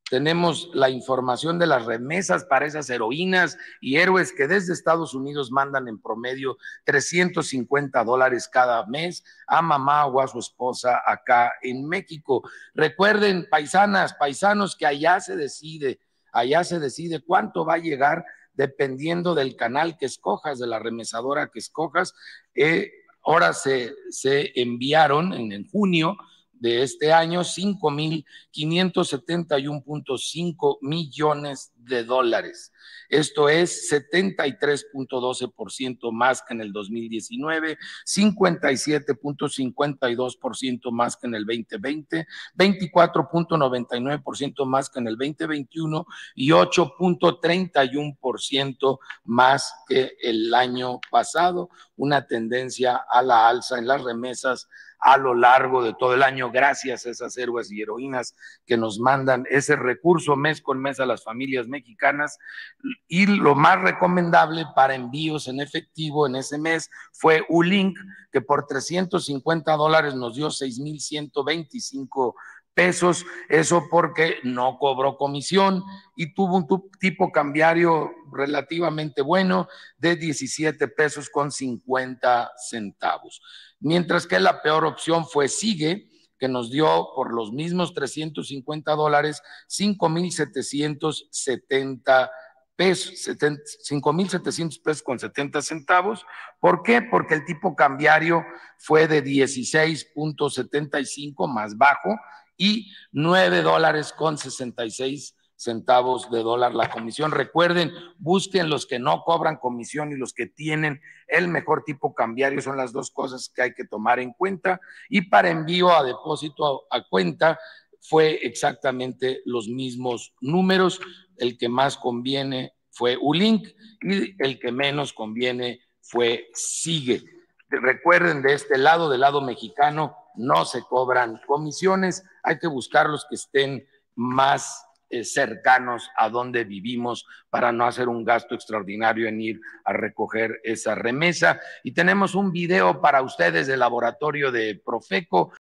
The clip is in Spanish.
tenemos la información de las remesas para esas heroínas y héroes que desde Estados Unidos mandan en promedio $350 cada mes a mamá o a su esposa acá en México. Recuerden, paisanas, paisanos, que allá se decide cuánto va a llegar dependiendo del canal que escojas, de la remesadora que escojas. Ahora se enviaron en junio de este año 5,571.5 millones de dólares. Esto es 73.12% más que en el 2019, 57.52% más que en el 2020, 24.99% más que en el 2021 y 8.31% más que el año pasado. Una tendencia a la alza en las remesas a lo largo de todo el año, gracias a esas héroes y heroínas que nos mandan ese recurso mes con mes a las familias mexicanas. Y lo más recomendable para envíos en efectivo en ese mes fue Ulink, que por $350 nos dio 6,125 pesos, eso porque no cobró comisión y tuvo un tipo cambiario relativamente bueno de 17 pesos con 50 centavos. Mientras que la peor opción fue Sigue, que nos dio por los mismos $350 5,770 pesos, 5,700 pesos con 70 centavos. ¿Por qué? Porque el tipo cambiario fue de 16.75 más bajo y $9 con 66 centavos de dólar la comisión. Recuerden, busquen los que no cobran comisión y los que tienen el mejor tipo cambiario, son las dos cosas que hay que tomar en cuenta. Y para envío a depósito a cuenta fue exactamente los mismos números. El que más conviene fue Ulink y el que menos conviene fue Sigue. Recuerden, de este lado, del lado mexicano, no se cobran comisiones, hay que buscar los que estén más cercanos a donde vivimos para no hacer un gasto extraordinario en ir a recoger esa remesa. Y tenemos un video para ustedes del laboratorio de Profeco